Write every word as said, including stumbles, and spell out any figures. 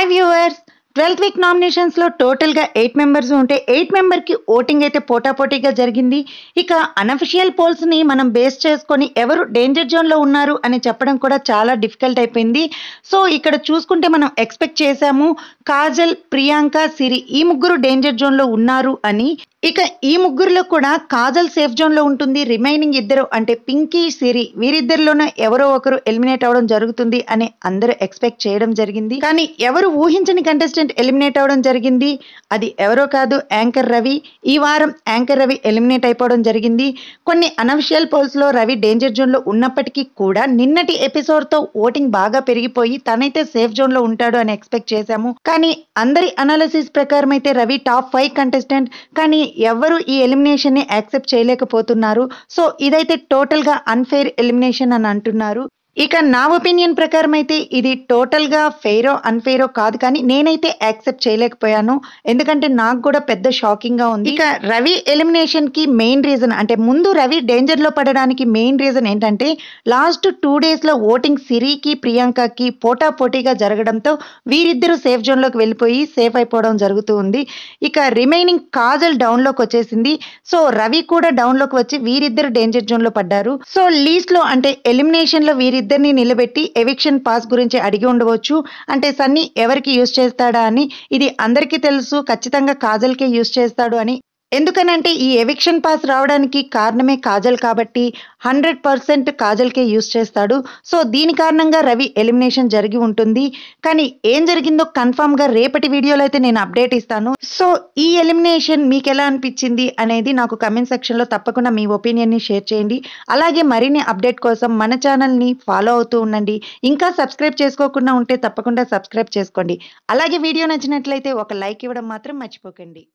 Hi viewers, twelfth week nominations లో total గా eight members ఉంటే ఎయిట్ మెంబర్ కి ఓటింగ్ అయితే పోటాపోటీగా జరిగింది. ఇక అనఫిషియల్ పోల్స్ ని మనం బేస్ చేసుకొని ఎవరు డేంజర్ జోన్ లో ఉన్నారు అని చెప్పడం కూడా చాలా డిఫికల్ట్ అయిపోయింది. సో ఇక్కడ చూసుకుంటే మనం ఎక్స్పెక్ట్ చేసాము కాజల్, ప్రియాంక, సిరి ఈ ముగ్గురు డేంజర్ జోన్ లో ఉన్నారు అని. ఇక ఈ ముగ్గురులో కూడా కాజల్ సేఫ్ జోన్ లో ఉంటుంది. రిమైనింగ్ ఇద్దరు అంటే పింకీ, సిరి వీరిద్దరిలోనే ఎవరో ఒకరు ఎలిమినేట్ అవడం జరుగుతుంది అని అందరూ ఎక్స్పెక్ట్ చేయడం జరిగింది. కానీ ఎవరు ఊహించని కంటెస్టెంట్ ఎలిమినేట్ అవడం జరిగింది. అది ఎవరో కాదు, యాంకర్ రవి. ఈ వారం యాంకర్ రవి ఎలిమినేట్ అయిపోవడం జరిగింది. కొన్ని అనఫిషియల్ పోల్స్ లో రవి డేంజర్ జోన్ లో ఉన్నప్పటికీ కూడా నిన్నటి ఎపిసోడ్ తో ఓటింగ్ బాగా పెరిగిపోయి తనైతే సేఫ్ జోన్ లో ఉంటాడు అని ఎక్స్పెక్ట్ చేశాము. కానీ అందరి అనాలిసిస్ ప్రకారం అయితే రవి టాప్ ఫైవ్ కంటెస్టెంట్. కానీ ఎవరు ఈ ఎలిమినేషన్ ని యాక్సెప్ట్ చేయలేకపోతున్నారు. సో ఇదైతే టోటల్ గా అన్ఫెయిర్ ఎలిమినేషన్ అని అంటున్నారు. ఇక నా ఒపీనియన్ ప్రకారం అయితే ఇది టోటల్ గా ఫెయిరో అన్ఫెయిరో కాదు, కానీ నేనైతే యాక్సెప్ట్ చేయలేకపోయాను. ఎందుకంటే నాకు కూడా పెద్ద షాకింగ్ గా ఉంది. ఇక రవి ఎలిమినేషన్ కి మెయిన్ రీజన్ అంటే ముందు రవి డేంజర్ లో పడడానికి మెయిన్ రీజన్ ఏంటంటే లాస్ట్ టూ డేస్ లో ఓటింగ్ సిరికి, ప్రియాంకకి పోటా పోటీగా జరగడంతో వీరిద్దరూ సేఫ్ జోన్ లోకి వెళ్ళిపోయి సేఫ్ అయిపోవడం జరుగుతూ ఉంది. ఇక రిమైనింగ్ కాజల్ డౌన్ లోకి వచ్చేసింది. సో రవి కూడా డౌన్ లోకి వచ్చి వీరిద్దరు డేంజర్ జోన్ లో పడ్డారు. సో లీస్ట్ లో అంటే ఎలిమినేషన్ లో వీరి ఇద్దరిని నిలబెట్టి ఎవిక్షన్ పాస్ గురించి అడిగి ఉండవచ్చు. అంటే సన్నీ ఎవరికి యూజ్ చేస్తాడా అని. ఇది అందరికీ తెలుసు, ఖచ్చితంగా కాజల్కే యూజ్ చేస్తాడు అని. ఎందుకనంటే ఈ ఎవిక్షన్ పాస్ రావడానికి కారణమే కాజల్ కాబట్టి హండ్రెడ్ పర్సెంట్ కాజల్కే యూజ్ చేస్తాడు. సో దీని కారణంగా రవి ఎలిమినేషన్ జరిగి ఉంటుంది. కానీ ఏం జరిగిందో కన్ఫామ్ గా రేపటి వీడియోలో అయితే నేను అప్డేట్ ఇస్తాను. సో ఈ ఎలిమినేషన్ మీకు ఎలా అనిపించింది అనేది నాకు కమెంట్ సెక్షన్ లో తప్పకుండా మీ ఒపీనియన్ ని షేర్ చేయండి. అలాగే మరిన్ని అప్డేట్ కోసం మన ఛానల్ ని ఫాలో అవుతూ ఉండండి. ఇంకా సబ్స్క్రైబ్ చేసుకోకుండా ఉంటే తప్పకుండా సబ్స్క్రైబ్ చేసుకోండి. అలాగే వీడియో నచ్చినట్లయితే ఒక లైక్ ఇవ్వడం మాత్రం మర్చిపోకండి.